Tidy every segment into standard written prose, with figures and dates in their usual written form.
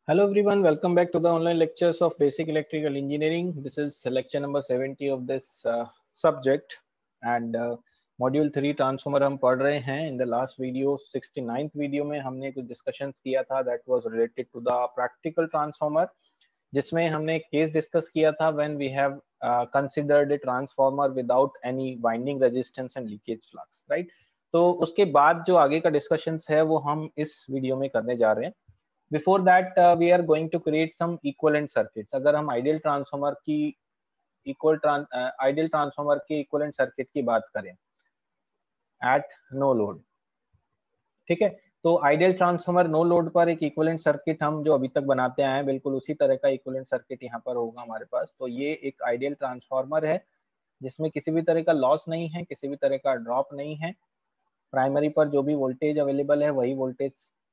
Hello everyone, welcome back to the online lectures of Basic Electrical Engineering. This is lecture number 70 of this subject and module 3 transformer हम पढ़ रहे हैं. In the last video, 69th video में हमने कुछ discussions किया था that was related to the practical transformer, जिसमें हमने केस डिस्कस किया था when we have considered a transformer without any winding resistance and leakage flux, right? तो उसके बाद जो आगे का डिस्कशंस है वो हम इस वीडियो में करने जा रहे हैं. Before that, we are going to create some equivalent circuits. अगर हम आइडियल ट्रांसफॉर्मर की आइडियल ट्रांसफॉर्मर के इक्विवेलेंट सर्किट की बात करें एट नो लोड, ठीक है, तो आइडियल ट्रांसफॉर्मर नो लोड पर एक इक्विवेलेंट सर्किट हम जो अभी तक बनाते आए हैं बिल्कुल उसी तरह का इक्विवेलेंट सर्किट यहाँ पर होगा हमारे पास. तो ये एक आइडियल ट्रांसफॉर्मर है जिसमें किसी भी तरह का लॉस नहीं है, किसी भी तरह का ड्रॉप नहीं है. प्राइमरी पर जो भी वोल्टेज अवेलेबल है वही वोल्टेज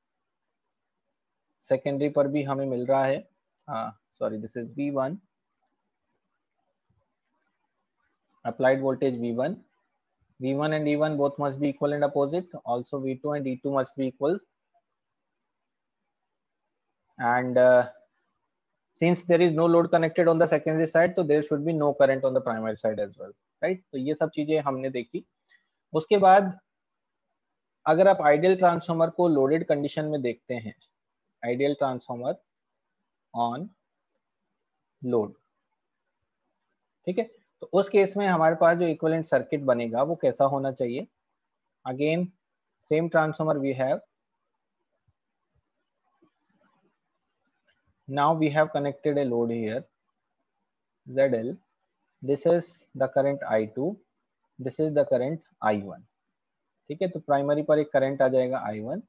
सेकेंडरी पर भी हमें मिल रहा है. Sorry, this is V1, applied voltage V1. V1 and E1 both must be equal and opposite. Also V2 and E2 must be equal. And since there is no load connected on the secondary side, so there should be no current on the primary side as well, right? तो ये सब चीजें हमने देखी. उसके बाद अगर आप आइडियल ट्रांसफॉर्मर को लोडेड कंडीशन में देखते हैं, आइडियल ट्रांसफॉर्मर ऑन लोड, ठीक है, तो उस केस में हमारे पास जो इक्विवेलेंट सर्किट बनेगा वो कैसा होना चाहिए. Again same transformer we have, now we have connected a load here ZL, this is the current I2, this is the current I1, ठीक है. तो प्राइमरी पर एक करंट आ जाएगा I1,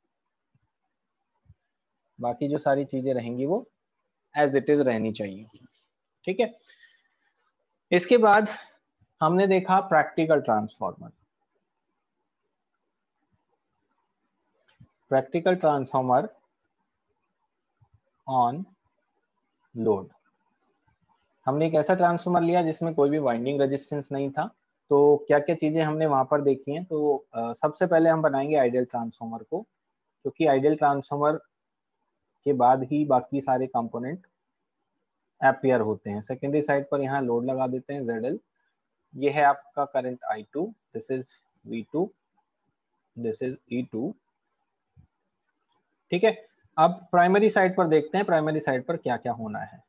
बाकी जो सारी चीजें रहेंगी वो एज इट इज रहनी चाहिए, ठीक है. इसके बाद हमने देखा practical transformer. Practical transformer on load. हमने एक ऐसा ट्रांसफॉर्मर लिया जिसमें कोई भी वाइंडिंग रेजिस्टेंस नहीं था. तो क्या क्या चीजें हमने वहां पर देखी हैं. तो सबसे पहले हम बनाएंगे आइडियल ट्रांसफॉर्मर को, क्योंकि आइडियल ट्रांसफॉर्मर के बाद ही बाकी सारे कंपोनेंट अपीयर होते हैं. सेकेंडरी साइड पर यहाँ लोड लगा देते हैं ZL. ये है आपका current I2, this is V2, this is E2, ठीक है. अब प्राइमरी साइड पर देखते हैं प्राइमरी साइड पर क्या क्या होना है.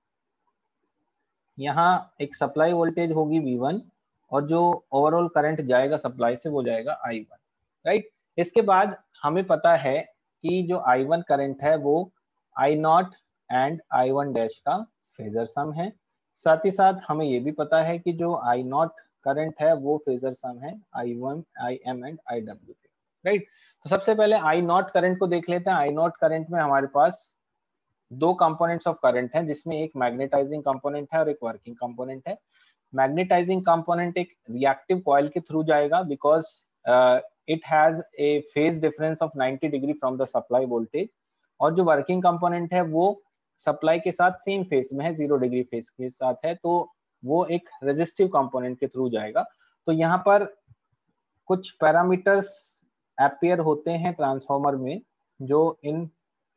यहाँ एक सप्लाई वोल्टेज होगी V1 और जो ओवरऑल करंट जाएगा सप्लाई से वो जाएगा I1, राइट. इसके बाद हमें पता है कि जो I1 करंट है वो I0 एंड I1 डैश का फेजर सम है. साथ ही साथ हमें ये भी पता है कि जो I0 करंट है वो फेजर सम है I1, IM and IW, right. तो सबसे पहले I0 करंट को देख लेते हैं. I0 करंट में हमारे पास दो कंपोनेंट्स ऑफ करंट हैं, जिसमें एक मैग्नेटाइजिंग कंपोनेंट है और एक वर्किंग कंपोनेंट है. मैग्नेटाइजिंग कंपोनेंट एक रिएक्टिव कॉइल के थ्रू जाएगा because it has a phase difference of 90 degree from the supply voltage, और जो वर्किंग कंपोनेंट है वो सप्लाई के साथ सेम फेज में है, 0 डिग्री फेज के साथ है, तो वो एक रेजिस्टिव कंपोनेंट के थ्रू जाएगा. तो यहाँ पर कुछ पैरामीटर्स अपीयर होते हैं ट्रांसफॉर्मर में जो इन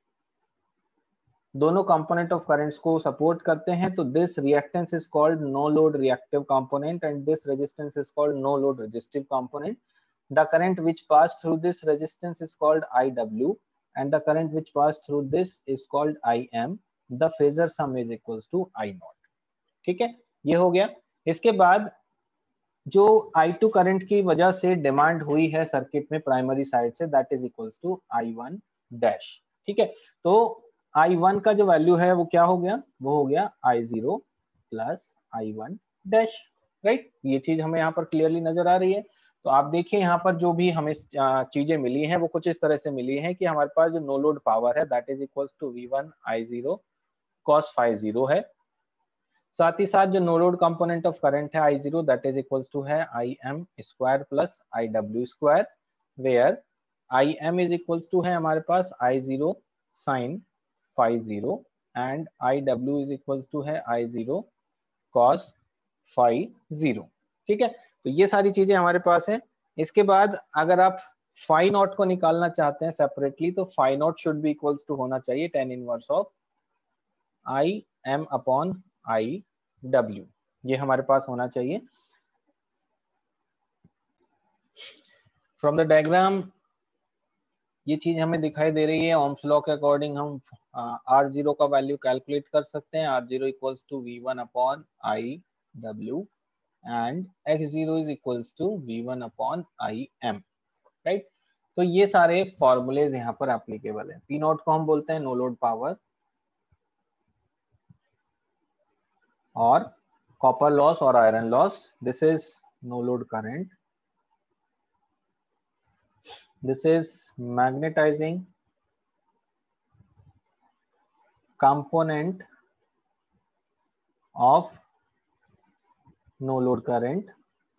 दोनों कंपोनेंट ऑफ करंट्स को सपोर्ट करते हैं. तो this reactance is called no load reactive component and this resistance is called no load resistive component. The current which pass through this resistance is called IW and the current which pass through this is called IM. The phasor sum is equals to I0, ठीक है, ये हो गया. इसके बाद जो I2 current की वजह से डिमांड हुई है सर्किट में प्राइमरी साइड से, that is equals to I1 dash, ठीक है. तो I1 का जो वैल्यू है वो क्या हो गया, वो हो गया I0 plus I1 dash, right. ये चीज हमें यहाँ पर क्लियरली नजर आ रही है. तो आप देखिए यहाँ पर जो भी हमें चीजें मिली हैं वो कुछ इस तरह से मिली हैं कि हमारे पास जो नो लोड पावर है that is equals to V1 I0 cos phi 0 है. साथ ही साथ जो no load component of current है I0 that is equals to है IM square plus IW square, where IM is equals to है हमारे पास I0 sin phi 0 and IW is equals to है I0 cos phi 0, ठीक है. तो ये सारी चीजें हमारे पास है. इसके बाद अगर आप फाई नॉट को निकालना चाहते हैं सेपरेटली, तो phi not should be equals to होना चाहिए tan inverse of I M upon I W, ये हमारे पास होना चाहिए। फ्रॉम द डायग्राम ये चीज हमें दिखाई दे रही है। ओम्स लॉ के अकॉर्डिंग हम R0 का वैल्यू कैलकुलेट कर सकते हैं। R0 equals to V1 upon I W and X0 is equals to V1 upon I M, right. तो ये सारे फॉर्मूलेज यहाँ पर एप्लीकेबल है। P नॉट को हम बोलते हैं नो लोड पावर, और कॉपर लॉस और iron loss, this is no load current, this is magnetizing component of no load current,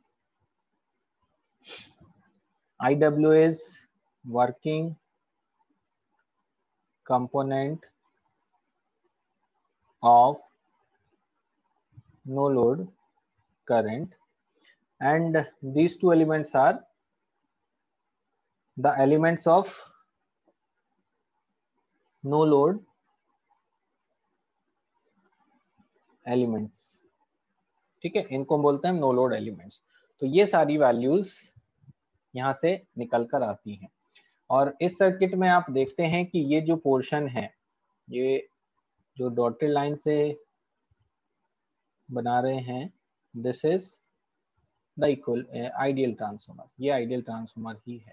IW is working component of no load current, and these two elements are the elements of no load elements, ठीक है, इनको बोलते हैं no load elements. तो ये सारी values यहां से निकल कर आती हैं। और इस सर्किट में आप देखते हैं कि ये जो पोर्शन है, ये जो डॉटेड लाइन से बना रहे हैं, this is the equal ideal transformer, ये आइडियल ट्रांसफॉर्मर ही है,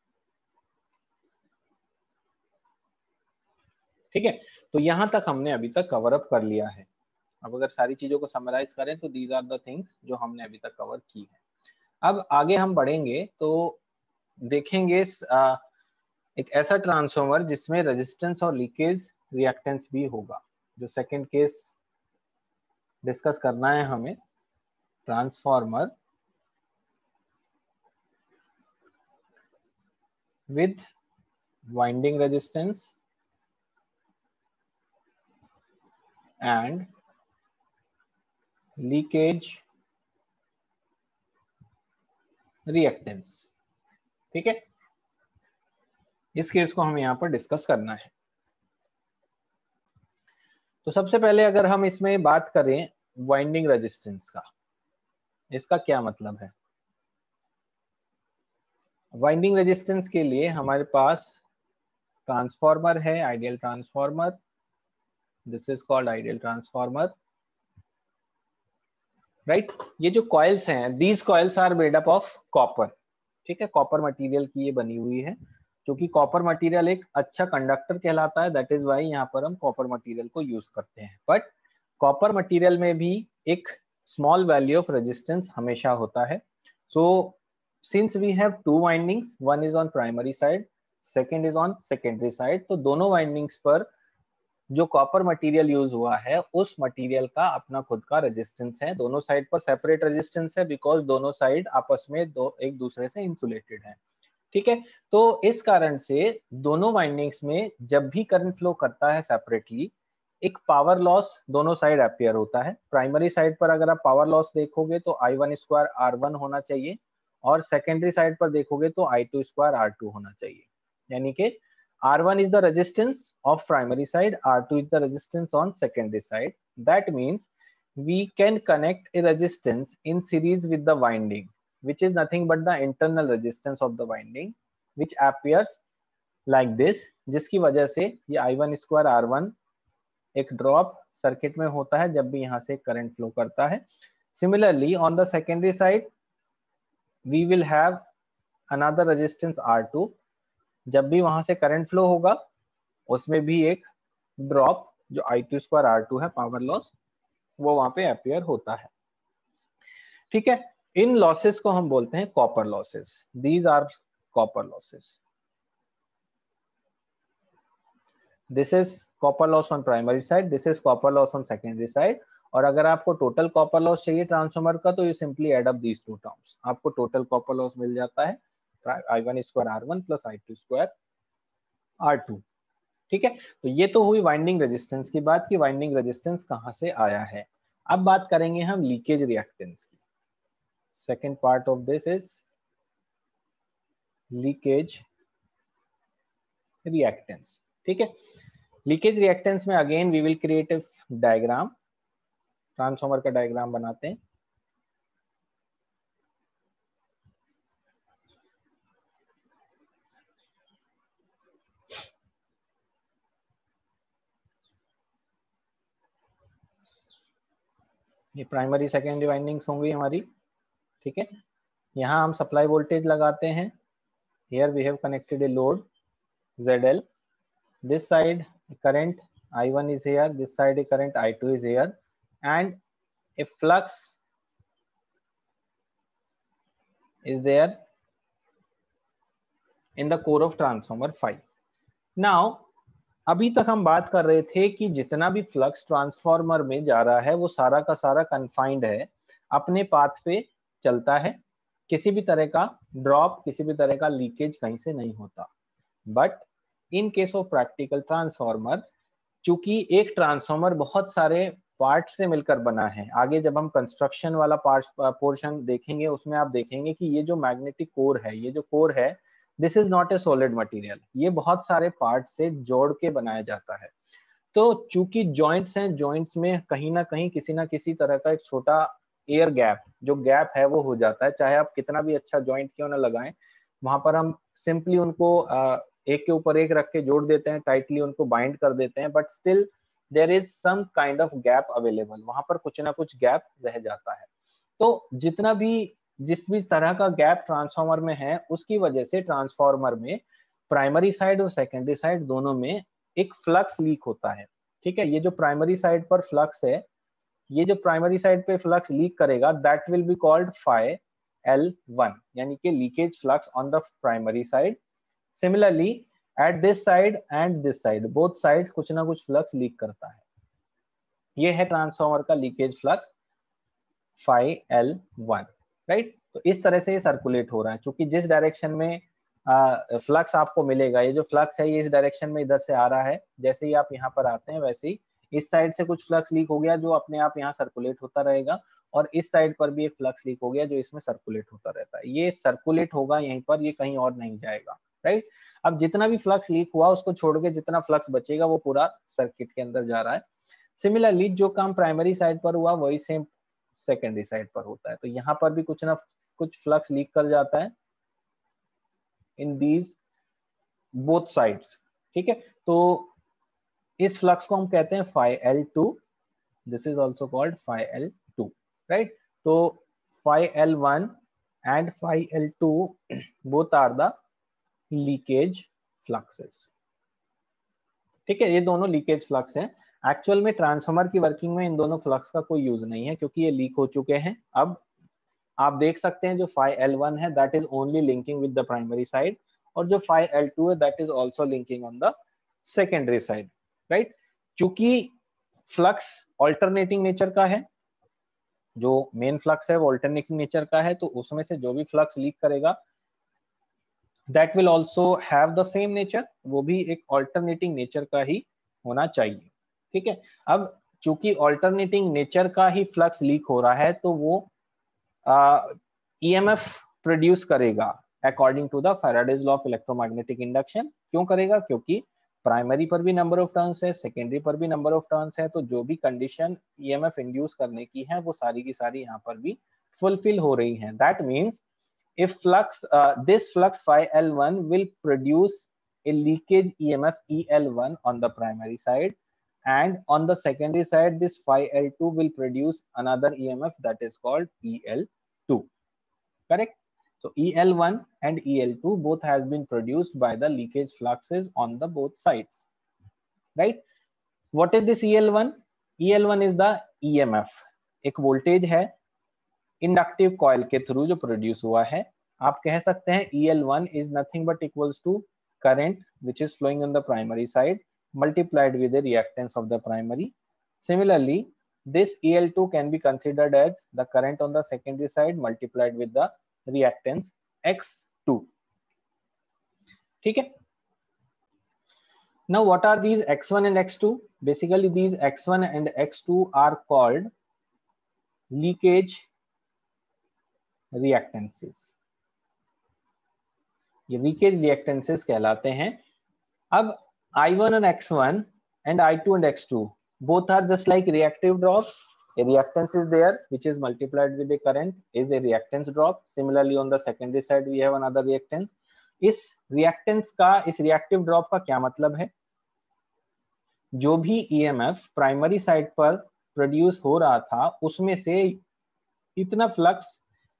ठीक है। तो यहां तक हमने अभी तक कवर अप कर लिया है। अब अगर सारी चीजों को समराइज करें तो दीज आर द थिंग्स जो हमने अभी तक कवर की है। अब आगे हम बढ़ेंगे तो देखेंगे एक ऐसा ट्रांसफॉर्मर जिसमें रेजिस्टेंस और लीकेज रिएक्टेंस भी होगा। जो सेकंड केस डिस्कस करना है हमें, transformer with winding resistance and leakage reactance, ठीक है। इस केस को हमें यहां पर डिस्कस करना है। तो सबसे पहले अगर हम इसमें बात करें वाइंडिंग रेजिस्टेंस का, इसका क्या मतलब है। वाइंडिंग रेजिस्टेंस के लिए हमारे पास ट्रांसफॉर्मर है, ideal transformer, this is called ideal transformer, right. ये जो कॉइल्स हैं, these coils are made up of copper, ठीक है, कॉपर मटेरियल की ये बनी हुई है। क्योंकि कॉपर मटेरियल एक अच्छा कंडक्टर कहलाता है, दैट इज वाई यहाँ पर हम कॉपर मटेरियल को यूज करते हैं। बट कॉपर मटेरियल में भी एक स्मॉल वैल्यू ऑफ रेजिस्टेंस हमेशा होता है। So since we have two windings, one is on primary side, second is on secondary side, तो दोनों वाइंडिंग्स पर जो कॉपर मटेरियल यूज हुआ है उस मटेरियल का अपना खुद का रेजिस्टेंस है। दोनों साइड पर सेपरेट रेजिस्टेंस है, बिकॉज दोनों साइड आपस में एक दूसरे से इंसुलेटेड है, ठीक है। तो इस कारण से दोनों वाइंडिंग्स में जब भी करंट फ्लो करता है सेपरेटली, एक पावर लॉस दोनों साइड अपीयर होता है। प्राइमरी साइड पर अगर आप पावर लॉस देखोगे तो I1 स्क्वायर R1 होना चाहिए, और सेकेंडरी साइड पर देखोगे तो I2 स्क्वायर R2 होना चाहिए। यानी कि R1 is the resistance of primary side, R2 is the resistance on secondary side. That means we can connect a resistance in series with the winding, which is nothing but the internal resistance of the winding, which appears like this, जिसकी वजह से ये I1 square R1 एक drop circuit में होता है जब भी यहाँ से करंट फ्लो करता है। Similarly, on the secondary side, we will have another resistance R2, जब भी वहां से करंट फ्लो होगा उसमें भी एक ड्रॉप जो I2 स्क्वायर R2 है, पावर लॉस, वो वहां पे अपीयर होता है, ठीक है। इन लॉसेस को हम बोलते हैं copper losses, these are copper losses. This is copper loss on primary side, this is copper loss on secondary side. और अगर आपको टोटल कॉपर लॉस चाहिए ट्रांसफॉर्मर का, तो you simply add up these two terms, आपको total copper loss मिल जाता है I1 square R1 plus I2 square R2, ठीक है। तो ये तो हुई वाइंडिंग रेजिस्टेंस की बात, कि वाइंडिंग रेजिस्टेंस कहां से आया है। अब बात करेंगे हम लीकेज रिएक्टेंस की। Second part of this is leakage reactance. ठीक है, लीकेज रिएक्टेंस में again we will create a diagram, transformer का डायग्राम बनाते हैं। ये प्राइमरी सेकेंडरी वाइंडिंग्स होंगी हमारी। ठीक है, यहाँ हम सप्लाई वोल्टेज लगाते हैं। Here we have connected a load ZL, this side current I1 is here, this side current I2 is here, and a flux is there in the core of transformer 5. Now अभी तक हम बात कर रहे थे कि जितना भी फ्लक्स ट्रांसफॉर्मर में जा रहा है वो सारा का सारा कन्फाइंड है, अपने पाथ पे चलता है, किसी भी तरह का ड्रॉप, किसी भी तरह का लीकेज कहीं से नहीं होता। But in case of practical transformer, चूंकि एक ट्रांसफॉर्मर बहुत सारे पार्ट से मिलकर बना है, आगे जब हम कंस्ट्रक्शन वाला पार्ट पोर्शन देखेंगे उसमें आप देखेंगे कि ये जो मैग्नेटिक कोर है, ये जो कोर है, this is not a solid material, ये बहुत सारे पार्ट से जोड़ के बनाया जाता है। तो चूंकि जॉइंट्स हैं, जॉइंट्स में कहीं ना कहीं किसी ना किसी तरह का एक छोटा एयर गैप, जो गैप है वो हो जाता है, चाहे आप कितना भी अच्छा जॉइंट क्यों ना लगाएं, वहां पर हम सिंपली उनको एक के ऊपर एक रख के जोड़ देते हैं, टाइटली उनको बाइंड कर देते हैं, but still there is some kind of gap available, वहां पर कुछ ना कुछ गैप रह जाता है। तो जितना भी जिस भी तरह का गैप ट्रांसफॉर्मर में है, उसकी वजह से ट्रांसफॉर्मर में प्राइमरी साइड और सेकेंडरी साइड दोनों में एक फ्लक्स लीक होता है। ठीक है, ये जो प्राइमरी साइड पर फ्लक्स है, ये जो प्राइमरी साइड पे फ्लक्स लीक करेगा, that will be called phi L1, यानी कि leakage flux on the primary side. Similarly at this side and this side, both side कुछ ना कुछ फ्लक्स लीक करता है। ये है ट्रांसफॉर्मर का leakage flux phi L1, right. तो इस तरह से ये सर्कुलेट हो रहा है, क्योंकि जिस डायरेक्शन में फ्लक्स आपको मिलेगा, ये जो फ्लक्स है ये इस डायरेक्शन में इधर से आ रहा है, जैसे ही आप यहाँ पर आते हैं वैसे ही इस साइड से कुछ फ्लक्स लीक हो गया जो अपने आप यहाँ सर्कुलेट होता रहेगा, और इस साइड पर भी एक फ्लक्स लीक हो गया जो इसमें सर्कुलेट होता रहता है। ये सर्कुलेट होगा यहीं पर, ये कहीं और नहीं जाएगा, राइट। अब जितना भी फ्लक्स लीक हुआ उसको छोड़ के जितना फ्लक्स बचेगा वो पूरा सर्किट के अंदर जा रहा है। सिमिलरली जो काम प्राइमरी साइड पर हुआ वही सेम सेकेंडरी साइड पर होता है। तो यहाँ पर भी कुछ ना कुछ फ्लक्स लीक कर जाता है इन दीज बोथ साइड्स। ठीक है, तो इस फ्लक्स को हम कहते हैं phi L2, this is also called phi L2, right. तो phi L1 and phi L2 both are the leakage fluxes। ठीक है, ये दोनों लीकेज फ्लक्स हैं। एक्चुअल में ट्रांसफॉर्मर की वर्किंग में इन दोनों फ्लक्स का कोई यूज नहीं है, क्योंकि ये लीक हो चुके हैं। अब आप देख सकते हैं जो phi L1 है that is only linking with the primary side, और जो phi L2 है that is also linking on the secondary side, right. क्योंकि फ्लक्स अल्टरनेटिंग नेचर का है, जो मेन फ्लक्स है वो अल्टरनेटिंग नेचर का है, तो उसमें से जो भी फ्लक्स लीक करेगा that will also have the same nature, वो भी एक अल्टरनेटिंग नेचर का ही होना चाहिए। ठीक है, अब चूंकि अल्टरनेटिंग नेचर का ही फ्लक्स लीक हो रहा है तो वो EMF प्रोड्यूस करेगा according to the Faraday's law of electromagnetic induction. क्यों करेगा? क्योंकि प्राइमरी पर भी नंबर ऑफ टर्न्स है, सेकेंडरी पर भी नंबर ऑफ टर्न्स है, तो जो भी कंडीशन EMF इंड्यूस करने की है वो सारी की सारी यहाँ पर भी फुलफिल हो रही है। That means if this flux phi L1 will produce a leakage EMF EL1 on the primary side, and on the secondary side this phi L2 will produce another EMF that is called EL2, correct? So EL1 and EL2 both has been produced by the leakage fluxes on the both sides, right? What is this EL1? EL1 is the EMF, एक voltage है inductive coil के through जो produce हुआ है। आप कह सकते हैं EL1 is nothing but equals to current which is flowing on the primary side multiplied with the reactance of the primary. Similarly, this EL2 can be considered as the current on the secondary side multiplied with the reactance X2. ठीक है, now what are these X1 and X2? Basically these X1 and X2 are called leakage reactances. ये leakage reactances कहलाते हैं। अब I1 and X1 and I2 and X2 both are just like reactive drops. A reactance is there which is multiplied with the current is a reactance drop. Similarly on the secondary side we have another reactance. इस reactance का, इस reactive drop का क्या मतलब है? जो भी EMF primary side पर प्रोड्यूस हो रहा था उसमें से इतना फ्लक्स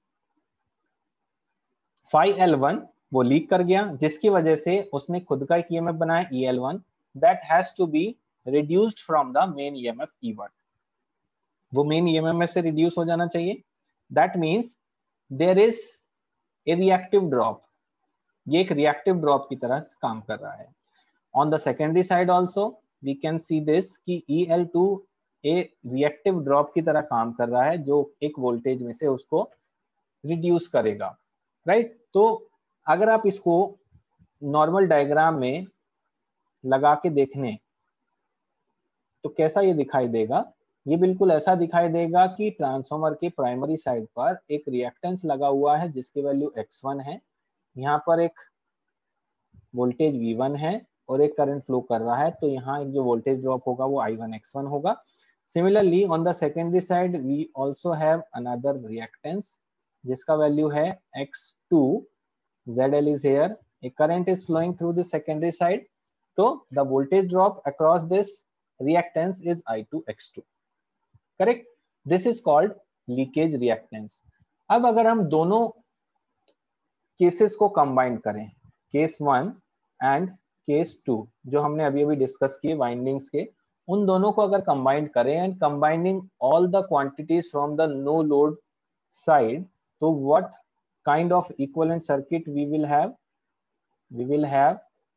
phi L1 वो लीक कर गया, जिसकी वजह से उसने खुद का एक EMF बनाया EL1 that has to be reduced from the main EMF E1. वो मेन EMF में से रिड्यूस हो जाना चाहिए. That means there is a reactive drop. ये एक रिएक्टिव ड्रॉप की तरह काम कर रहा है. On the secondary side also we can see this कि EL2 ए रिएक्टिव ड्रॉप की तरह काम कर रहा है जो एक वोल्टेज में से उसको रिड्यूस करेगा, राइट? तो अगर आप इसको नॉर्मल डायग्राम में लगा के देखने तो कैसा ये दिखाई देगा? ये बिल्कुल ऐसा दिखाई देगा कि ट्रांसफार्मर के प्राइमरी साइड पर एक रिएक्टेंस लगा हुआ है जिसकी वैल्यू X1 है, यहाँ पर एक वोल्टेज V1 है और एक करंट फ्लो कर रहा है, तो यहाँ एक जो वोल्टेज ड्रॉप होगा वो I1 X1 होगा. Similarly on the secondary side we also have another reactance जिसका वैल्यू है X2. ZL is here. A current is flowing through the secondary side, so the voltage drop across this reactance is I2 X2. Correct? This is called leakage reactance. अब अगर हम दोनों cases को combine करें, case 1 and case 2 जो हमने अभी अभी डिस्कस किए वाइंडिंग्स के, उन दोनों को अगर कंबाइन करें and combining all the quantities from the no load side, तो what kind of equivalent circuit we will have? We will have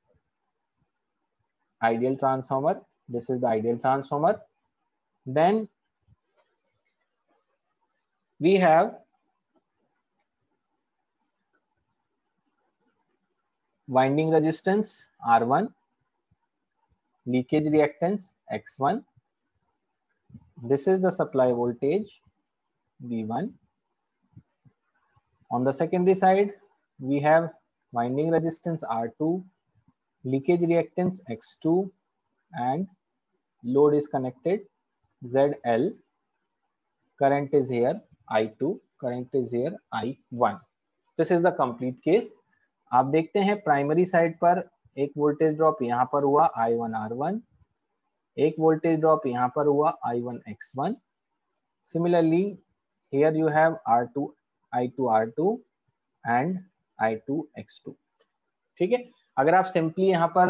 ideal transformer. This is the ideal transformer. Then we have winding resistance R1, leakage reactance X1. This is the supply voltage V1. On the secondary side, we have winding resistance R2, leakage reactance X2, and load is connected ZL. Current is here I2, current is here I1. This is the complete case. आप देखते हैं primary side पर एक voltage drop यहाँ पर हुआ I1 R1, एक voltage drop यहाँ पर हुआ I1 X1. Similarly, here you have R2 I2 R2 and I2 X2. ठीक है, अगर आप सिंपली यहाँ पर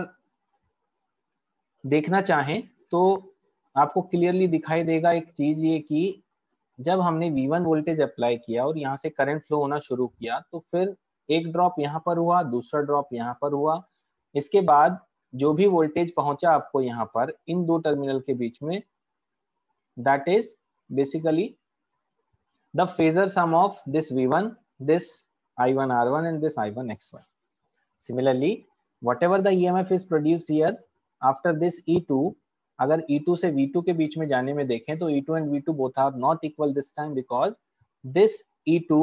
देखना चाहें तो आपको क्लियरली दिखाई देगा एक चीज ये कि जब हमने V1 वोल्टेज अप्लाई किया और यहाँ से करंट फ्लो होना शुरू किया तो फिर एक ड्रॉप यहाँ पर हुआ, दूसरा ड्रॉप यहाँ पर हुआ, इसके बाद जो भी वोल्टेज पहुंचा आपको यहाँ पर इन दो टर्मिनल के बीच में, that is basically the phasor sum of this V1, this I1 R1 and this I1 X1. Similarly, whatever the EMF is produced here after this E2, अगर E2 से V2 के बीच में जाने में देखें तो E2 and V2 both are not equal this time because this E2,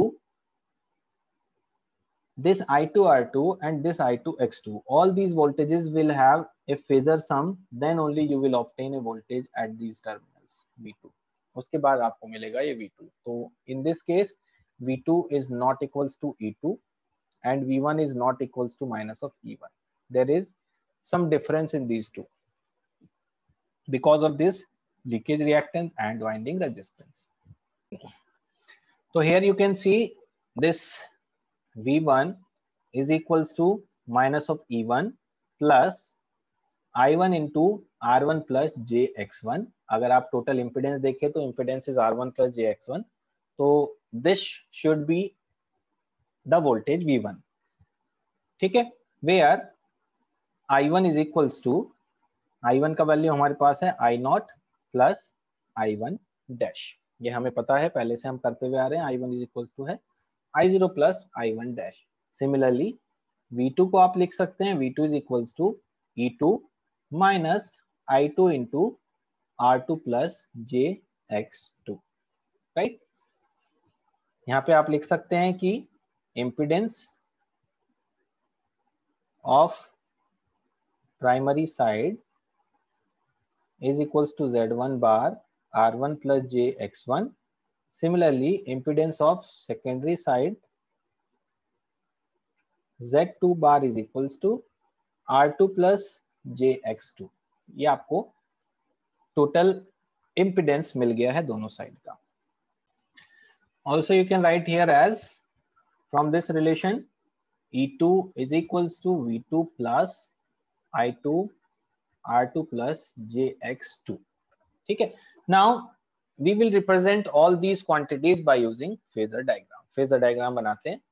this I2 R2 and this I2 X2, all these voltages will have a phasor sum, then only you will obtain a voltage at these terminals V2. उसके बाद आपको मिलेगा ये V2. तो in this case V2 is not equals to E2 and V1 is not equals to minus of E1. There is some difference in these two because of this leakage reactance and winding resistance. So here you can see this V1 is equals to minus of E1 plus I1 into R1 plus JX1. अगर आप total impedance देखें तो impedance is R1 plus JX1. तो this should be the voltage V1. ठीक है, where I1 is equals to, I1 का value हमारे पास है I0 प्लस I1 डैश. ये हमें पता है, पहले से हम करते हुए आ रहे हैं. I1 इज इक्वल्स टू है I0 plus I1 dash. Similarly V2 को आप लिख सकते हैं, V2 is equals to E2 minus I2 into R2 plus JX2. Right, यहाँ पे आप लिख सकते हैं कि impedance of primary side is equals to Z1 bar R1 plus JX1. Similarly, impedance of secondary side Z2 bar is equals to R2 plus JX2. ये आपको total impedance मिल गया है दोनों साइड का. Also you can write here as from this relation E2 is equals to V2 plus I2 R2 plus JX2. ठीक है. Now we will represent all these quantities by using phasor diagram. Phasor diagram बनाते हैं.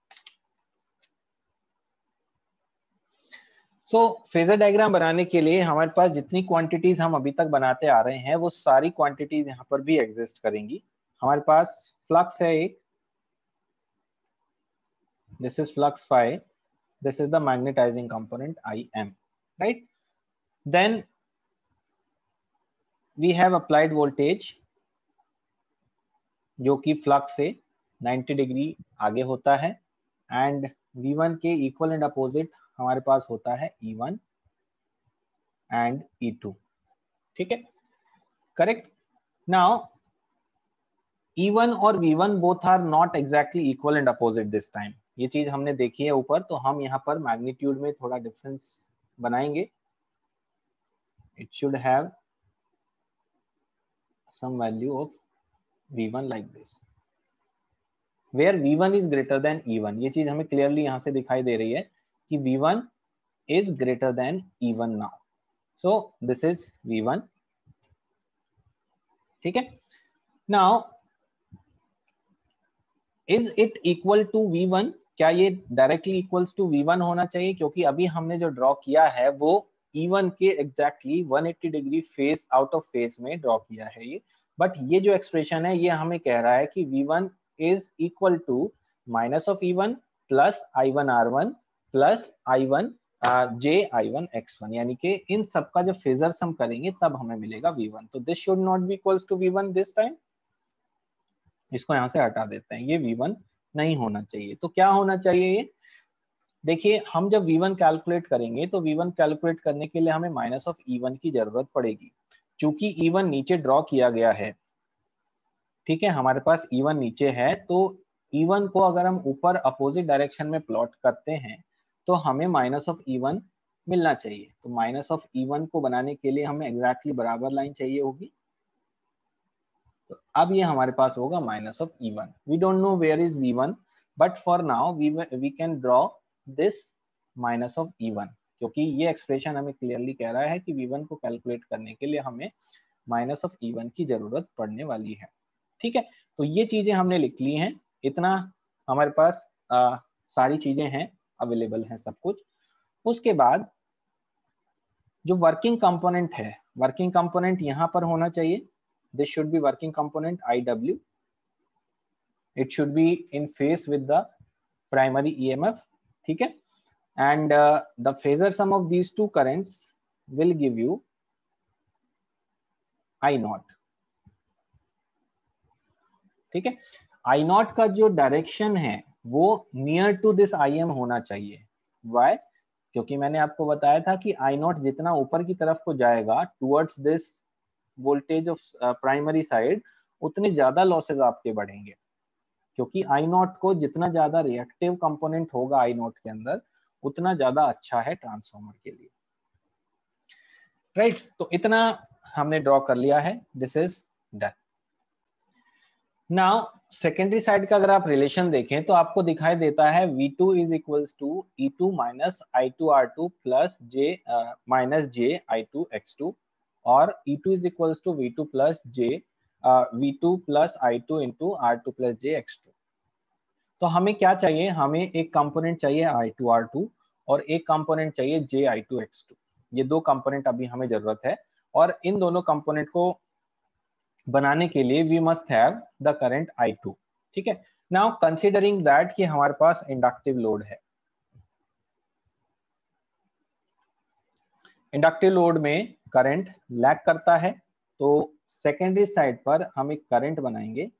So phasor diagram बनाने के लिए हमारे पास जितनी quantities हम अभी तक बनाते आ रहे हैं वो सारी quantities यहाँ पर भी exist करेंगी. हमारे पास flux है एक, this is flux phi, this is the magnetizing component IM, right? Then we have applied voltage जो कि फ्लक्स से 90 डिग्री आगे होता है एंड V1 के इक्वल एंड अपोजिट हमारे पास होता है E1 एंड E2. ठीक है, करेक्ट. नाउ E1 और V1 both are not exactly equal and opposite this time. ये चीज हमने देखी है ऊपर, तो हम यहाँ पर मैग्नीट्यूड में थोड़ा डिफरेंस बनाएंगे. It should have some value of V1 like this, where V1 is greater than E1. ये चीज हमें क्लियरली यहाँ से दिखाई दे रही है कि V1 is greater than E1 now. So this is V1. ठीक है. Now is it equal to V1? क्या ये डायरेक्टली इक्वल्स टू V1 होना चाहिए? क्योंकि अभी हमने जो ड्रॉ किया है वो E1 के exactly 180 degree phase out of phase में ड्रॉ किया है ये. बट ये जो एक्सप्रेशन है ये हमें कह रहा है कि V1 is equal to minus of E1 plus I1 R1 plus I1 J I1 X1, यानी कि इन सबका जब फेजर्स हम करेंगे तब हमें मिलेगा V1. तो this should not be equals to V1 this time. इसको यहाँ से हटा देते हैं, ये V1 नहीं होना चाहिए. तो क्या होना चाहिए ये? देखिए हम जब V1 कैलकुलेट करेंगे तो V1 कैलकुलेट करने के लिए हमें माइनस ऑफ E1 की जरूरत पड़ेगी. चूंकि E1 नीचे ड्रॉ किया गया है, ठीक है, हमारे पास E1 नीचे है, तो E1 को अगर हम ऊपर अपोजिट डायरेक्शन में प्लॉट करते हैं तो हमें माइनस ऑफ E1 मिलना चाहिए. तो माइनस ऑफ E1 को बनाने के लिए हमें एग्जैक्टली बराबर लाइन चाहिए होगी. तो अब ये हमारे पास होगा minus of E1. We don't know where is V1, but for now we can draw this minus of E1, क्योंकि ये एक्सप्रेशन हमें क्लियरली कह रहा है कि V1 को कैलकुलेट करने के लिए हमें माइनस ऑफ E1 की जरूरत पड़ने वाली है. ठीक है, तो ये चीजें हमने लिख ली हैं. इतना हमारे पास सारी चीजें हैं, अवेलेबल हैं सब कुछ. उसके बाद जो वर्किंग कंपोनेंट है, वर्किंग कंपोनेंट यहाँ पर होना चाहिए. This should be working component IW. It should be in phase with the primary EMF. ठीक है, and the phasor sum of these two currents will give you I0. ठीक है, I0 का जो डायरेक्शन है वो नियर टू दिस IM होना चाहिए. Why? क्योंकि मैंने आपको बताया था कि I0 जितना ऊपर की तरफ को जाएगा towards this voltage of primary side, उतने ज्यादा लॉसेस आपके बढ़ेंगे. क्योंकि I0 को जितना ज्यादा रिएक्टिव कंपोनेंट होगा I0 के अंदर, उतना ज्यादा अच्छा है ट्रांसफार्मर के लिए. राइट, तो इतना हमने ड्रॉ कर लिया है. This is done. Now secondary side का अगर आप रिलेशन देखें तो आपको दिखाई देता है V2 is equals to E2 minus I2 R2 plus J minus J I2 X2, और E2 is equals to V2 plus J V2 plus I2 into R2 plus J X2. तो हमें क्या चाहिए? हमें एक कंपोनेंट चाहिए I2 R2 और एक कंपोनेंट चाहिए J I2 X2. ये दो कंपोनेंट अभी हमें जरूरत है, और इन दोनों कंपोनेंट को बनाने के लिए we must have the current I2. ठीक है, नाउ कंसिडरिंग दैट कि हमारे पास इंडक्टिव लोड है. इंडक्टिव लोड में करंट लैग करता है, तो सेकेंडरी साइड पर हम एक करंट बनाएंगे.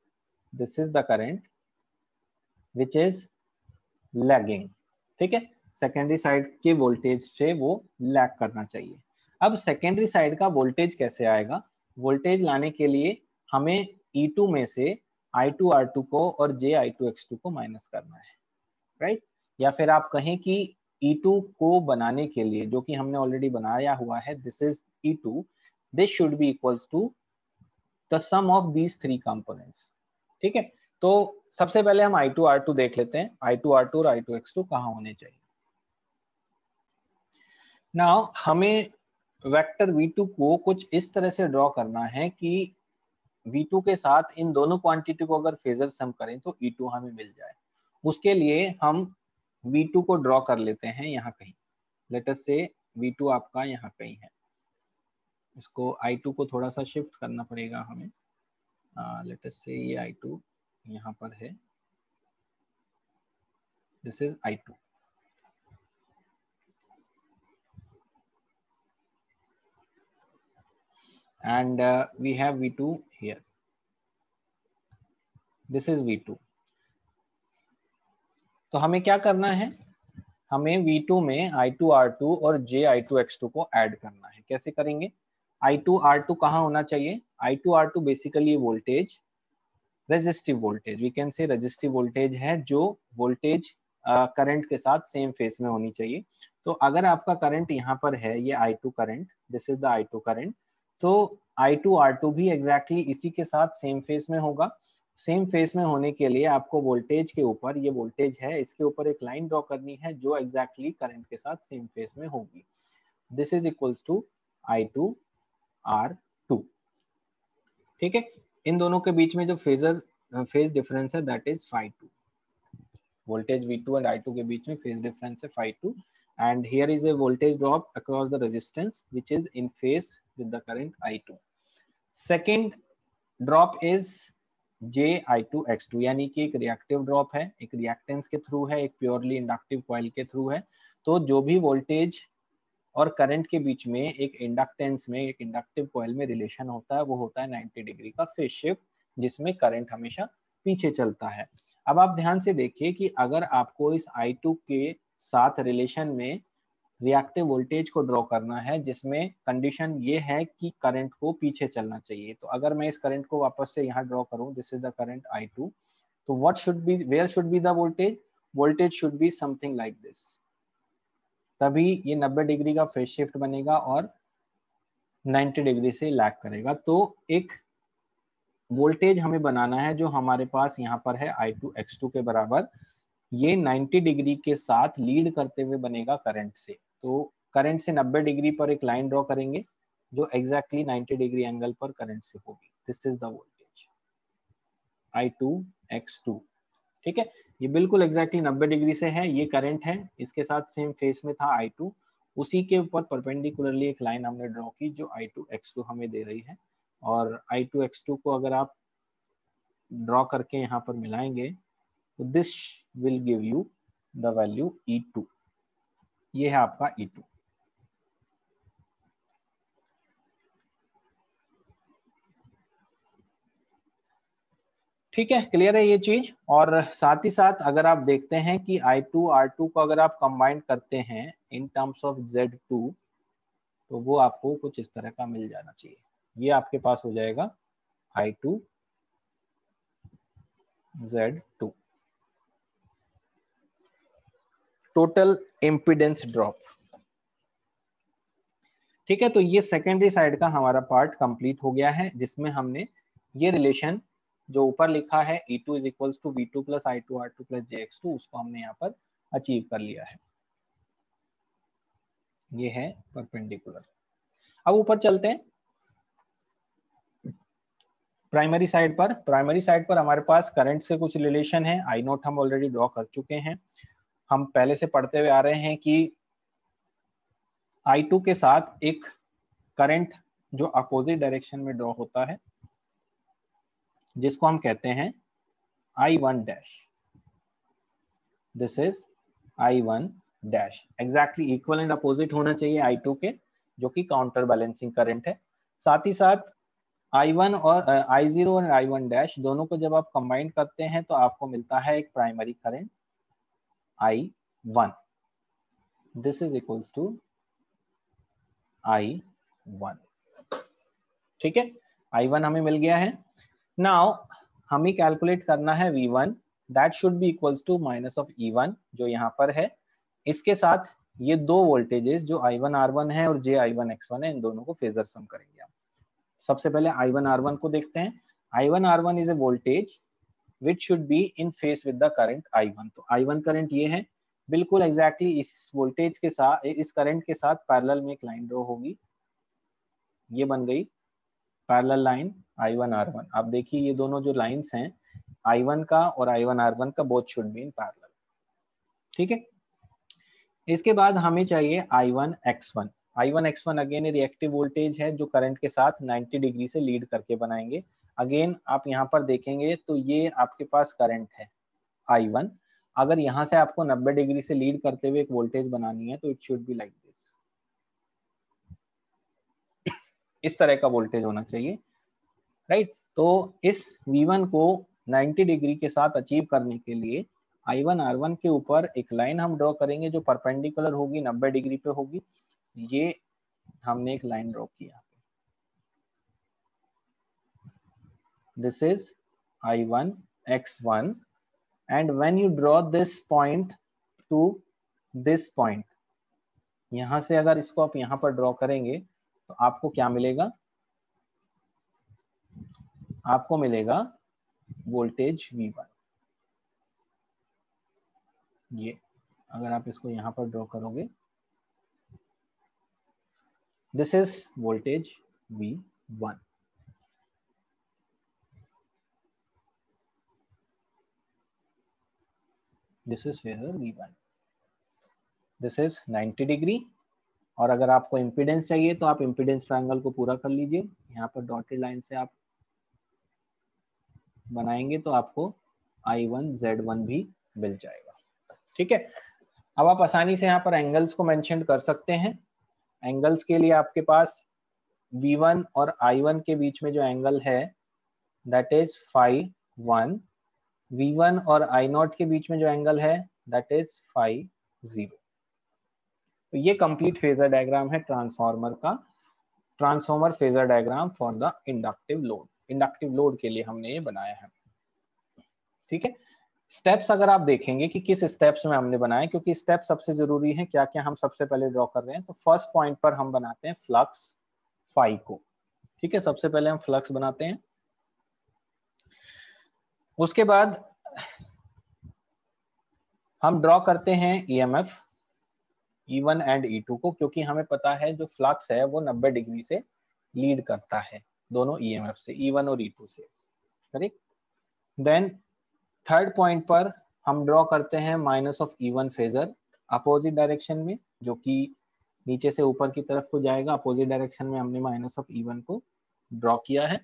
This is the current which is lagging. ठीक है, सेकेंडरी साइड के वोल्टेज से वो लैग करना चाहिए। अब सेकेंडरी साइड का वोल्टेज कैसे आएगा? वोल्टेज लाने के लिए हमें E2 में से I2R2 को और J I2X2 को माइनस करना है, राइट? या फिर आप कहें कि E2 को बनाने के लिए, जो कि हमने ऑलरेडी बनाया हुआ है, this is E2, this should be equals to the sum of these three components. ठीक है, तो सबसे पहले हम I2R2 देख लेते हैं, I2R2 और I2X2 कहाँ होने चाहिए। नाउ हमें वेक्टर V2 को कुछ इस तरह से ड्रॉ करना है कि V2 के साथ इन दोनों क्वांटिटी को अगर फेजर सम करें तो E2 हमें मिल जाए। उसके लिए हम V2 को ड्रॉ कर लेते हैं यहाँ कहीं, लेट अस से V2 आपका यहाँ कहीं है। इसको I2 को थोड़ा सा शिफ्ट करना पड़ेगा हमें, लेट अस से ये I2 यहाँ पर है, this is I2। and we have V2 here, this is V2। तो हमें क्या करना है? हमें V2 में I2R2 और JI2X2 को ऐड करना है। कैसे करेंगे? I2R2 कहाँ होना चाहिए? I2R2 basically voltage, resistive voltage, we can say resistive voltage है, जो वोल्टेज करंट के साथ सेम फेस में होनी चाहिए। तो अगर आपका करंट यहाँ पर है, ये I2 current, this is the I2 current, तो I2R2 भी एग्जैक्टली इसी के साथ सेम फेस में होगा। सेम फेस में होने के लिए आपको वोल्टेज के ऊपर, ये वोल्टेज है, इसके ऊपर एक लाइन ड्रॉ करनी है जो एग्जैक्टली करंट के साथ सेम फेस में होगी। This is equals to I2R2। ठीक है, इन दोनों के बीच में जो फेज डिफरेंस है that is phi2। Voltage V2 and I2 के बीच में फेज डिफरेंस है phi2, and here is a voltage drop across the resistance which is in phase with the current I2। second drop is JI2X2, यानी कि एक reactive drop है, एक reactance के थ्रू है, एक प्योरली इंडक्टिव कॉइल के थ्रू है। तो जो भी वोल्टेज और करंट के बीच में एक इंडक्टेंस में, एक इंडक्टिव कॉइल में रिलेशन होता है, वो होता है 90 डिग्री का फेज शिफ्ट, जिसमें करंट हमेशा पीछे चलता है। अब आप ध्यान से देखिए कि अगर आपको इस I2 के साथ रिलेशन में रिएक्टिव वोल्टेज को ड्रॉ करना है, जिसमें कंडीशन ये है कि करंट को पीछे चलना चाहिए, तो अगर मैं इस करंट को वापस से यहाँ ड्रॉ करूं, this is the current I2, तो what should be, where should be the voltage? Voltage should be something like this, तभी ये 90 डिग्री का फेज शिफ्ट बनेगा और 90 डिग्री से लैग करेगा। तो एक वोल्टेज हमें बनाना है जो हमारे पास यहाँ पर है I2X2 के बराबर, ये 90 डिग्री के साथ लीड करते हुए बनेगा करंट से। तो करंट से 90 डिग्री पर एक लाइन ड्रॉ करेंगे जो एग्जैक्टली 90 डिग्री एंगल पर करंट से होगी। This is the voltage I2X2। ठीक है, ये बिल्कुल एग्जैक्टली 90 डिग्री से है, ये करंट है, इसके साथ सेम फेस में था I2, उसी के ऊपर परपेंडिकुलरली एक लाइन हमने ड्रॉ की जो I2X2 हमें दे रही है। और I2X2 को अगर आप ड्रॉ करके यहाँ पर मिलाएंगे तो this will give you the value E2। ये है आपका E2। ठीक है, क्लियर है ये चीज। और साथ ही साथ अगर आप देखते हैं कि I2R2 को अगर आप कंबाइन करते हैं इन टर्म्स ऑफ Z2, तो वो आपको कुछ इस तरह का मिल जाना चाहिए। ये आपके पास हो जाएगा I2Z2 टोटल इम्पीडेंस ड्रॉप। ठीक है, तो ये सेकेंडरी साइड का हमारा पार्ट कंप्लीट हो गया है, जिसमें हमने ये रिलेशन जो ऊपर लिखा है E2 is equals to V2 plus I2R2 plus JX2, उसको हमने यहाँ पर अचीव कर लिया है। ये है परपेंडिकुलर। अब ऊपर चलते हैं प्राइमरी साइड पर। प्राइमरी साइड पर हमारे पास करंट से कुछ रिलेशन है, I नोट हम ऑलरेडी ड्रॉ कर चुके हैं। हम पहले से पढ़ते हुए आ रहे हैं कि I2 के साथ एक करंट जो अपोजिट डायरेक्शन में ड्रॉ होता है, जिसको हम कहते हैं I1 dash. This is I1 dash, exactly equal and opposite होना चाहिए I2 के, जो कि काउंटर बैलेंसिंग करंट है। साथ ही साथ I1 और I0 और I1 डैश दोनों को जब आप कंबाइन करते हैं तो आपको मिलता है एक primary current I1। This is equals to I1। ठीक है, I1 हमें मिल गया है। नाउ हमें कैलकुलेट करना है V1, that should be equals to minus of E1 जो यहाँ पर है, इसके साथ ये दो वोल्टेजेस जो I1R1 है और JI1X1 है, इन दोनों को फेजर सम करेंगे हम। सबसे पहले I1R1 को देखते हैं। I1R1 is a voltage which should be in phase with the current I1। तो I1 करंट ये है, बिल्कुल एग्जैक्टली इस वोल्टेज के साथ, इस करंट के साथ पैरेलल में एक लाइन ड्रॉ होगी, ये बन गई पैरेलल लाइन I1R1। आप देखिए ये दोनों जो लाइंस हैं I1 का और I1R1 का, both should be in parallel. ठीक है, इसके बाद हमें चाहिए I1X1। I1X1 again reactive voltage है जो करंट के साथ 90 डिग्री से लीड करके बनाएंगे। अगेन आप यहाँ पर देखेंगे तो ये आपके पास करंट है I1, अगर यहाँ से आपको 90 डिग्री से लीड करते हुए एक वोल्टेज बनानी है तो it should be like this, इस तरह का वोल्टेज होना चाहिए, राइट। तो इस V1 को 90 डिग्री के साथ अचीव करने के लिए I1R1 के ऊपर एक लाइन हम ड्रॉ करेंगे जो परपेंडिकुलर होगी, 90 डिग्री पे होगी। ये हमने एक लाइन ड्रॉ किया, this is I1X1 and when you draw this point to this point, यहां से अगर इसको आप यहां पर ड्रॉ करेंगे तो आपको क्या मिलेगा, आपको मिलेगा वोल्टेज V1। ये अगर आप इसको यहां पर ड्रॉ करोगे, this is voltage V1। This is phasor V1, this is 90 degree. और अगर आपको इम्पीडेंस चाहिए तो आप इम्पीडेंस ट्रायंगल को पूरा कर लीजिए, यहाँ पर डॉटेड लाइन से आप बनाएंगे तो आपको I1Z1 भी मिल जाएगा। ठीक है, अब आप आसानी से यहाँ पर एंगल्स को मेंशन कर सकते हैं। एंगल्स के लिए आपके पास V1 और I1 के बीच में जो एंगल है दैट इज phi1, V1 और I0 के बीच में जो एंगल है दैट इज phi0। तो ये कंप्लीट फेजर डायग्राम है ट्रांसफार्मर का, transformer phasor diagram for the inductive load. Inductive load के लिए हमने ये बनाया है। ठीक है, स्टेप्स अगर आप देखेंगे कि किस स्टेप्स में हमने बनाए, क्योंकि स्टेप सबसे जरूरी है, क्या क्या हम सबसे पहले ड्रॉ कर रहे हैं। तो फर्स्ट पॉइंट पर हम बनाते हैं फ्लक्स फाई को। ठीक है, सबसे पहले हम फ्लक्स बनाते हैं, उसके बाद हम ड्रॉ करते हैं EMF E1 एंड E2 को, क्योंकि हमें पता है जो फ्लक्स है वो 90 डिग्री से लीड करता है दोनों EMF से, E1 और E2 से, करेक्ट। देन थर्ड पॉइंट पर हम ड्रॉ करते हैं minus of E1 phasor opposite direction में, जो कि नीचे से ऊपर की तरफ को जाएगा। अपोजिट डायरेक्शन में हमने माइनस ऑफ E1 को ड्रॉ किया है।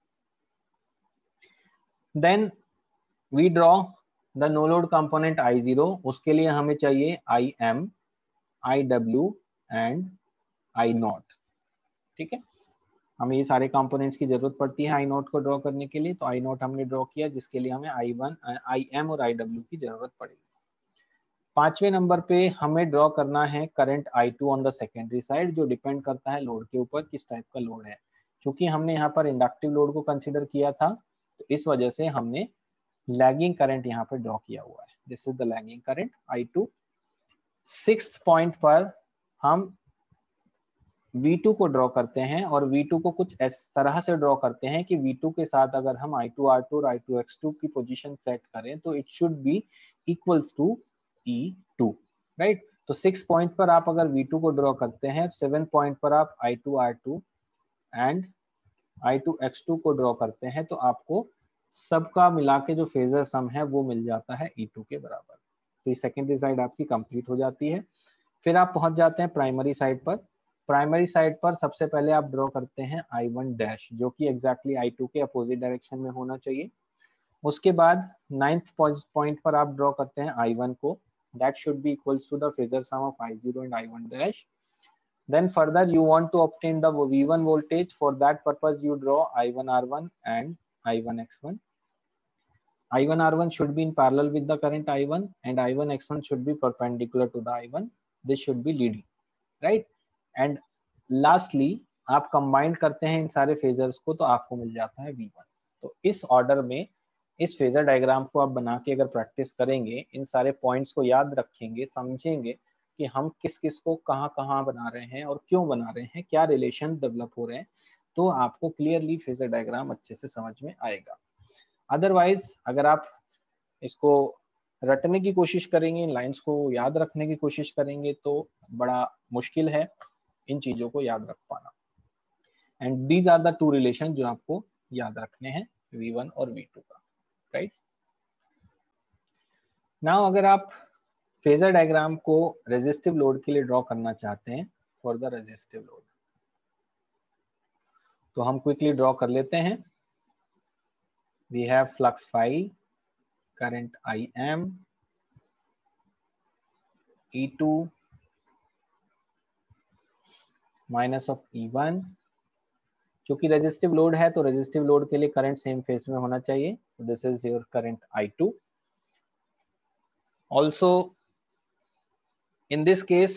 Then we draw the no load component I0, उसके लिए हमें चाहिए IM, IW एंड I0। ठीक है, हमें ये सारे कंपोनेंट्स की जरूरत पड़ती है I0 को ड्रॉ करने के लिए। तो I0 हमने ड्रॉ किया, जिसके लिए हमें I1, IM और IW की जरूरत पड़ेगी। पांचवें नंबर पे हमें ड्रॉ करना है current I2 on the secondary side, जो डिपेंड करता है लोड के ऊपर किस टाइप का लोड है। क्योंकि हमने यहाँ पर इंडक्टिव लोड को कंसिडर किया था, तो इस वजह से हमने लैगिंग करंट यहाँ पर ड्रॉ किया हुआ है। This is the lagging current I2। Sixth point पर हम V2 को ड्रॉ करते हैं, और V2 को कुछ इस तरह से ड्रॉ करते हैं कि V2 के साथ अगर हम I2R2 और I2X2 की पोजीशन सेट करें तो it should be equals to E2, right. तो 6 पॉइंट पर आप अगर V2 को ड्रॉ करते हैं, 7 पॉइंट पर आप I2R2 एंड I2X2 को ड्रॉ करते हैं, तो आपको सबका मिला के जो फेजर सम है वो मिल जाता है E2 के बराबर। तो ये सेकेंडरी साइड आपकी कंप्लीट हो जाती है। फिर आप पहुंच जाते हैं प्राइमरी साइड पर। प्राइमरी साइड पर सबसे पहले आप ड्रॉ करते हैं I1 डैश, जो कि एग्जैक्टली I2 के अपोजिट डायरेक्शन में होना चाहिए। उसके बाद 9th पॉइंट पर आप ड्रॉ करते हैं I1 को, that should be equals to the phasor sum of I0 and I1 dash. Then further you want to obtain the V1 voltage. For that purpose you draw I1R1 and I1X1. I1R1 should be in parallel with the current I1 and I1X1 should be perpendicular to the I1. This should be leading, right. And lastly आप combine करते हैं इन सारे phasors को तो आपको मिल जाता है V1। तो इस ऑर्डर में इस फेजर डायग्राम को आप बना के अगर प्रैक्टिस करेंगे, इन सारे पॉइंट्स को याद रखेंगे, समझेंगे कि हम किस किस को कहाँ कहाँ बना रहे हैं और क्यों बना रहे हैं, क्या रिलेशन डेवलप हो रहे हैं, तो आपको क्लियरली फेजर डायग्राम अच्छे से समझ में आएगा। अदरवाइज अगर आप इसको रटने की कोशिश करेंगे, इन लाइंस को याद रखने की कोशिश करेंगे तो बड़ा मुश्किल है इन चीजों को याद रख पाना। And these are the two relation जो आपको याद रखने हैं, V1 और V2 का, राइट। नाउ अगर आप फेजर डायग्राम को रेजिस्टिव लोड के लिए ड्रॉ करना चाहते हैं, फॉर द रेजिस्टिव लोड, तो हम क्विकली ड्रॉ कर लेते हैं। We have flux phi, current IM, E2 minus of E1। क्योंकि रेजिस्टिव लोड है तो रेजिस्टिव लोड के लिए करंट सेम फेज में होना चाहिए, this is your current I2। Also in this case,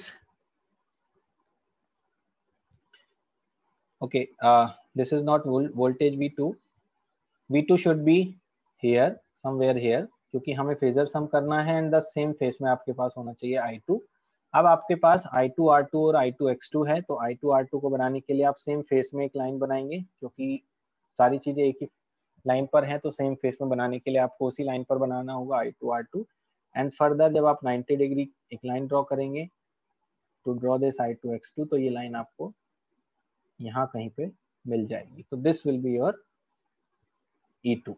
okay, this is not voltage V2, V2 should be here, somewhere here, क्योंकि हमें फेजर सम करना है एंड द सेम फेज में आपके पास होना चाहिए I2। अब आपके पास I2 R2 और I2 X2 है, तो I2 R2 को बनाने के लिए आप सेम फेज में एक लाइन बनाएंगे, क्योंकि सारी चीजें एक ही लाइन पर हैं, तो सेम फेज में बनाने के लिए आपको उसी लाइन पर बनाना होगा I2 R2। एंड फर्दर जब आप 90 डिग्री एक लाइन ड्रॉ करेंगे to draw this I2 X2, तो ये लाइन आपको यहाँ कहीं पे मिल जाएगी, तो this will be your E2,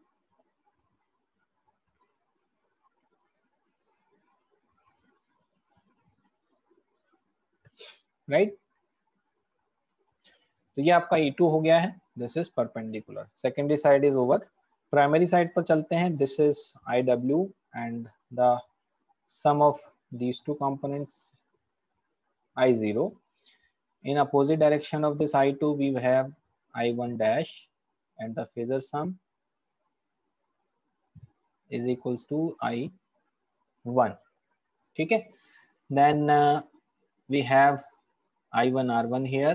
right. तो ये आपका E2 हो गया है, this is perpendicular. Secondary side is over, primary side पर चलते हैं। This is IW and the sum of these two components I0। In opposite direction of this I2 we have I1 dash and the phasor sum is equals to I1, ठीक है। Then we have I1 R1 here,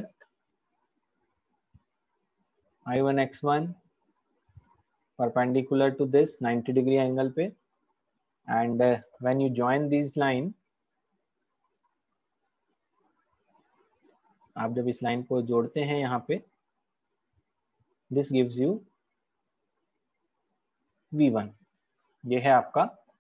I1 X1 perpendicular to this 90 degree angle पे, and when you join these line, आप जब इस line को जोड़ते हैं यहाँ पे, this gives you V1, ये है आपका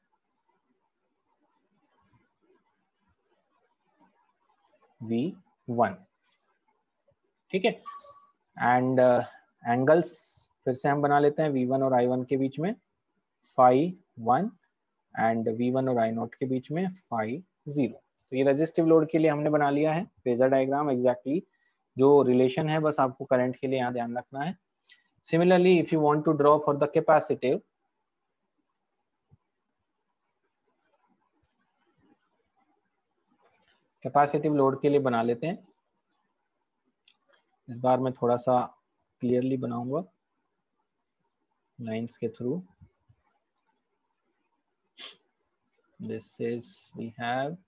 V1, ठीक है। एंड एंगल्स फिर से हम बना लेते हैं V1 और I1 के बीच में phi 1 एंड V1 और I0 के बीच में phi 0। तो ये रेजिस्टिव लोड के लिए हमने बना लिया है फेजर डायग्राम, एग्जैक्टली जो रिलेशन है बस आपको करंट के लिए यहाँ ध्यान रखना है। Similarly if you want to draw for the capacitive, capacitive load के लिए बना लेते हैं। इस बार मैं थोड़ा सा क्लियरली बनाऊंगा लाइंस के थ्रू। This is we have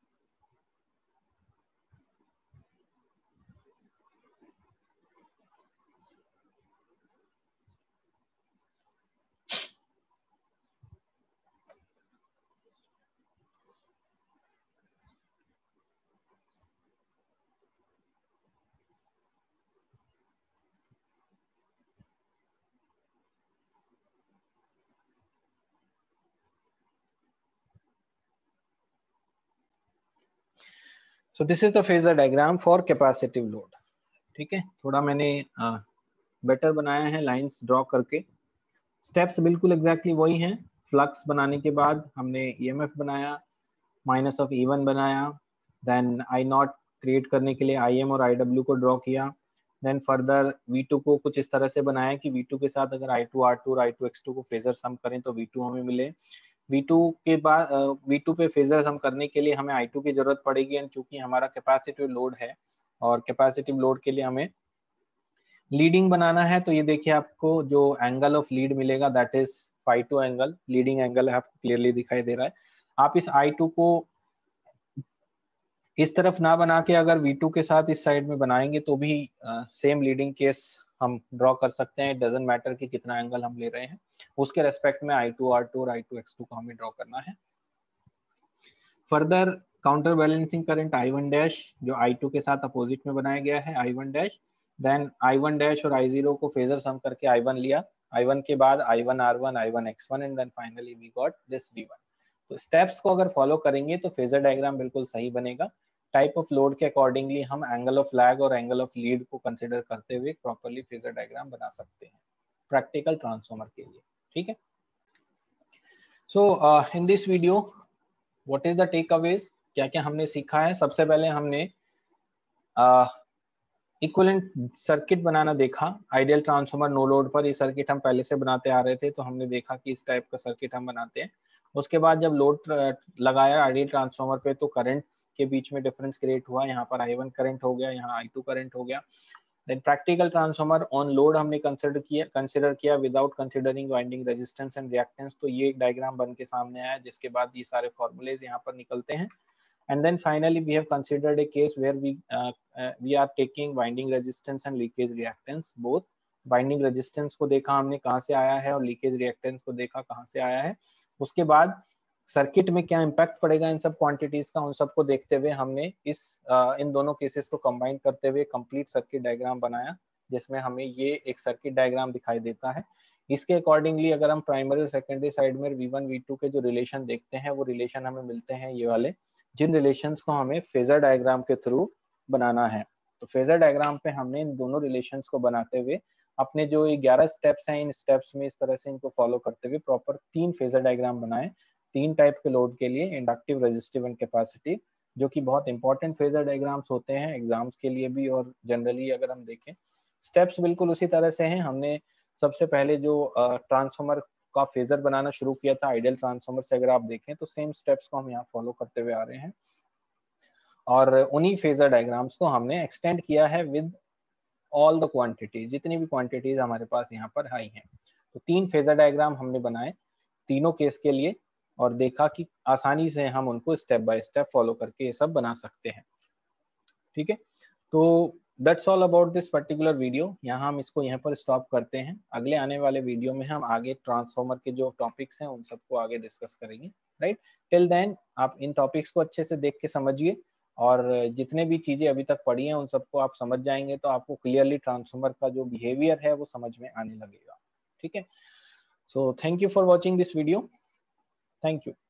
so this is the phasor diagram for capacitive load, ठीक है। थोड़ा मैंने बेटर बनाया है लाइंस ड्रॉ करके, स्टेप्स बिल्कुल एग्जैक्टली वही हैं। फ्लक्स बनाने के बाद हमने EMF बनाया, माइनस ऑफ E1 बनाया, देन I0 क्रिएट करने के लिए IM और IW को ड्रॉ किया, देन फर्दर V2 को कुछ इस तरह से बनाया कि V2 के साथ अगर I2 R2 और I2 X2 को फेजर सम करें तो V2 हमें मिले। V2 के बाद V2 पे फेजर सम करने के लिए हमें I2 की जरूरत पड़ेगी, एंड चूंकि हमारा कैपेसिटिव लोड है और कैपेसिटिव लोड के लिए हमें लीडिंग बनाना है, तो ये देखिए आपको जो एंगल ऑफ लीड मिलेगा that is phi2 angle, leading angle है, आपको क्लियरली दिखाई दे रहा है। आप इस I2 को इस तरफ ना बना के अगर V2 के साथ इस साइड में बनाएंगे तो भी सेम लीडिंग केस हम ड्रॉ कर सकते हैं। इट डजंट मैटर कि कितना एंगल हम ले रहे हैं, उसके रेस्पेक्ट में I2R2 और I2X2 को हमें ड्रॉ करना है। Further counter balancing current I1 dash जो I2 के साथ अपोजिट में बनाया गया है I1 dash, then I1 dash और I0 को फेजर सम करके I1 लिया, I1 के बाद I1R1 I1X1 and then finally we got this V1। तो स्टेप्स को अगर फॉलो करेंगे तो फेजर डायग्राम बिल्कुल सही बनेगा। टाइप ऑफ लोड के अकॉर्डिंगली हम एंगल ऑफ लैग और एंगल ऑफ लीड को कंसिडर करते हुए प्रॉपर्ली फेजर डायग्राम बना सकते हैं प्रैक्टिकल ट्रांसफार्मर के लिए। ठीक है, so in this video what is the takeaways, क्या क्या हमने सीखा है। सबसे पहले हमने इक्विवेलेंट सर्किट बनाना देखा आइडियल ट्रांसफार्मर नो लोड पर। ये सर्किट हम पहले से बनाते आ रहे थे, तो हमने देखा कि इस टाइप का सर्किट हम बनाते हैं। उसके बाद जब लोड लगाया आइडियल ट्रांसफार्मर पे तो करंट के बीच में डिफरेंस क्रिएट हुआ, यहाँ पर I1 करंट हो गया, यहाँ I2 करंट हो गया। Then practical transformer on load हमने कंसिडर किया without considering winding resistance and reactance. तो ये एक डायग्राम बन के सामने आया, जिसके बाद ये सारे फॉर्मूलेज यहाँ पर निकलते हैं। And then finally we have considered a case where we are taking winding resistance and leakage reactance both। winding resistance को देखा हमने कहाँ से आया है और leakage reactance को देखा कहाँ से आया है। उसके बाद सर्किट में क्या इम्पैक्ट पड़ेगा इन सब क्वांटिटीज का, उन सबको देखते हुए हमने इन दोनों केसेस को कंबाइन करते हुए कंप्लीट सर्किट डायग्राम बनाया, जिसमें हमें ये एक सर्किट डायग्राम दिखाई देता है। इसके अकॉर्डिंगली अगर हम प्राइमरी और सेकेंडरी साइड में V1 V2 के जो रिलेशन देखते हैं वो रिलेशन हमें मिलते हैं ये वाले, जिन रिलेशंस को हमें फेजर डायग्राम के थ्रू बनाना है। तो फेजर डायग्राम पे हमने इन दोनों रिलेशंस को बनाते हुए अपने जो 11 स्टेप्स हैं, इन स्टेप्स में इस तरह से इनको फॉलो करते हुए प्रॉपर 3 फेजर डायग्राम बनाए 3 टाइप के लोड के लिए, इंडक्टिव, रेजिस्टिव एंड कैपेसिटिव, जो कि बहुत इंपॉर्टेंट फेजर डायग्राम्स होते हैं एग्जाम्स के लिए भी। और जनरली अगर हम देखें स्टेप्स बिल्कुल उसी तरह से हैं। हमने सबसे पहले जो ट्रांसफार्मर का फेजर बनाना शुरू किया था आइडियल ट्रांसफार्मर से, अगर आप देखें तो सेम स्टेप्स को हम यहाँ फॉलो करते हुए आ रहे हैं और उन्हीं फेजर डायग्राम्स को हमने एक्सटेंड किया है विद ऑल द क्वांटिटीज, जितनी भी क्वांटिटीज हमारे पास यहाँ पर आई हैं। तो 3 फेजर डायग्राम हमने बनाए तीनों केस के लिए और देखा कि आसानी से हम उनको स्टेप बाय स्टेप फॉलो करके ये सब बना सकते हैं। ठीक है, तो that's all about this particular video. यहाँ हम इसको यहाँ पर स्टॉप करते हैं। अगले आने वाले वीडियो में हम आगे ट्रांसफार्मर के जो टॉपिक्स हैं उन सबको आगे डिस्कस करेंगे। राइट, टिल देन आप इन टॉपिक्स को अच्छे से देख के समझिए और जितने भी चीजें अभी तक पढ़ी हैं उन सबको आप समझ जाएंगे तो आपको क्लियरली ट्रांसफार्मर का जो बिहेवियर है वो समझ में आने लगेगा। ठीक है, so thank you for watching this video. Thank you.